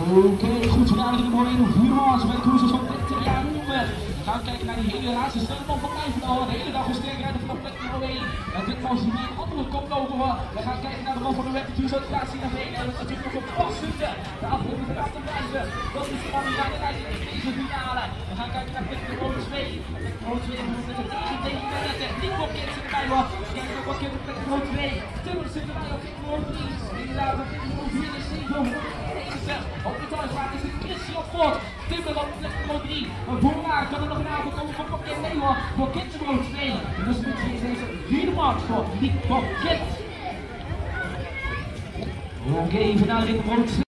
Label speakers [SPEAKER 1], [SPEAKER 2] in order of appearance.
[SPEAKER 1] Oké, goed gedaan in de morning of Huurmans met cruisers van Peter Jaarnoemen. We gaan kijken naar die hele laatste stelling van Nijverdal. De hele dag een sterk rijden vanaf plek nummer 1. En ditmaal zien we een andere koploper. We gaan kijken naar de man van de Rapid Tour, zoals laat zien naar beneden. En dat is natuurlijk nog een passende. De afgelopen van af te wijzen. Dat is de man die aan de lijst in deze finale. We gaan kijken naar plek nummer 2. Plek nummer 2 met de tegendeling met de techniek. Wat keer zit erbij hoor. Kijk nog wat keer op plek nummer 2. Timmer zit erbij op plek nummer 3. Inderdaad, op plek nummer 4 is 7. Op de thuisvaart is het Christian Fort. Timmer op plek nummer 3. Maar voorwaar kan er nog een aantal komen van Pakket Leeuwen. Voor Kit nummer 2. En dus moet je deze vierde maand voor die Pakket. Oké, finale in de